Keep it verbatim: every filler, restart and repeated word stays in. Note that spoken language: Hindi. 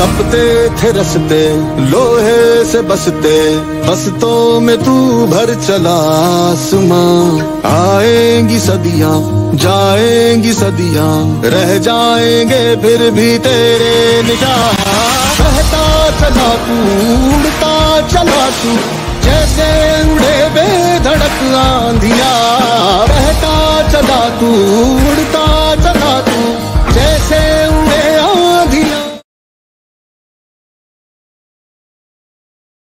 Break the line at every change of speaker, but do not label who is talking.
तपते थे रस्ते लोहे से बसते, बसतों में तू भर चला आसमां। आएंगी सदियां जाएंगी सदियां, रह जाएंगे फिर भी तेरे निशान। बहता चला तू उड़ता चला तू, जैसे उड़े बेधड़क आंधिया। बहता चला तू